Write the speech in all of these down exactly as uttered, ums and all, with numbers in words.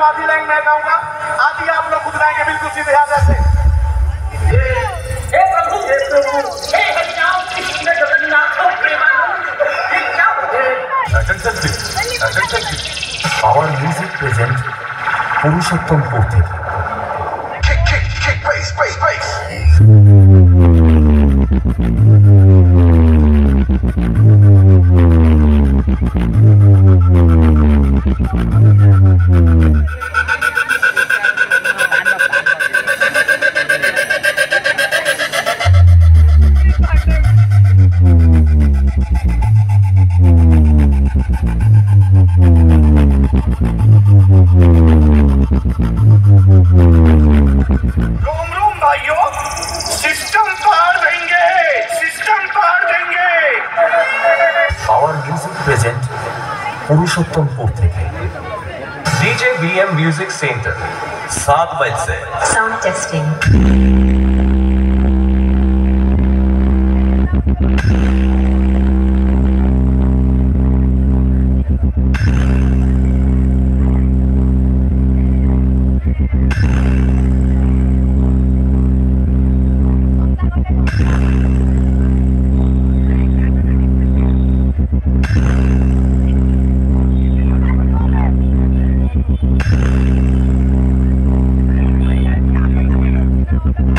हूँ, आधी लाइन मैं गाऊंगा, आधी आप लोग खुद गाएंगे, बिल्कुल सीधे हाथ ऐसे। हे प्रभु, हे प्रभु, हे हरिनाम कृष्ण जगन्नाथ प्रेमानंद, ये क्या है? Attention please, attention please. Our music present Purushottampur থেকে। Kick, kick, kick, bass, bass, bass. रोम रोम भाइयों, सिस्टम पार देंगे, सिस्टम पार देंगे। Our music present পুরুষোত্তমপুর থেকে। डीजे वीएम म्यूजिक सेंटर सात बज से Sound testing.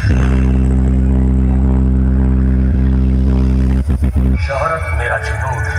शोहरत मेरा जुनून